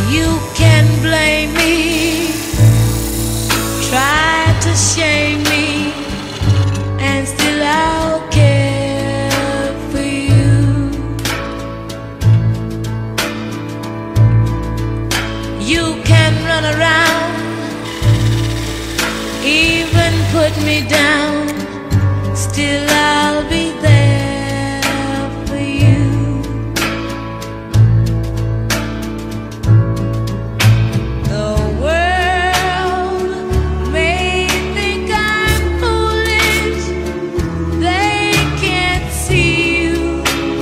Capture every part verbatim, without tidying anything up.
You can blame me, try to shame me, and still I'll care for you. You can run around, even put me down, still I'll be there for you. The world may think I'm foolish, they can't see you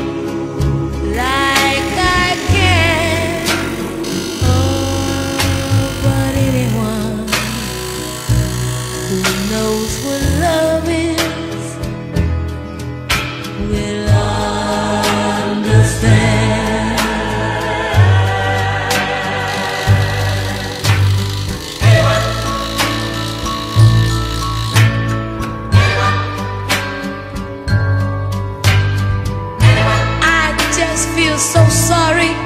like I can. Oh, but anyone who knows what love is will understand. I just feel so sorry